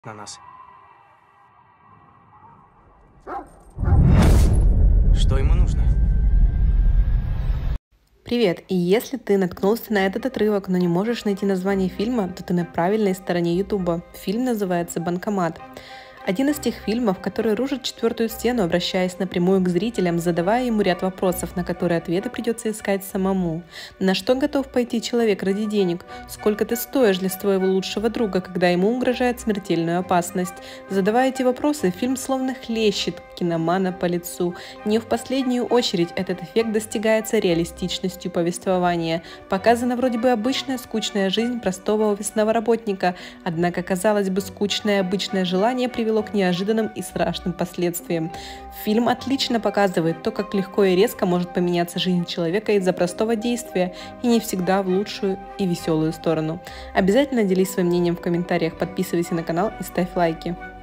на нас. Что ему нужно? Привет! И если ты наткнулся на этот отрывок, но не можешь найти название фильма, то ты на правильной стороне Ютуба. Фильм называется «Банкомат». Один из тех фильмов, который рушит четвертую стену, обращаясь напрямую к зрителям, задавая ему ряд вопросов, на которые ответы придется искать самому. На что готов пойти человек ради денег? Сколько ты стоишь для своего лучшего друга, когда ему угрожает смертельная опасность? Задавая эти вопросы, фильм словно хлещет киномана по лицу. Не в последнюю очередь этот эффект достигается реалистичностью повествования. Показана вроде бы обычная скучная жизнь простого офисного работника, однако, казалось бы, скучное обычное желание привело к неожиданным и страшным последствиям. Фильм отлично показывает то, как легко и резко может поменяться жизнь человека из-за простого действия, и не всегда в лучшую и веселую сторону. Обязательно делись своим мнением в комментариях, подписывайся на канал и ставь лайки.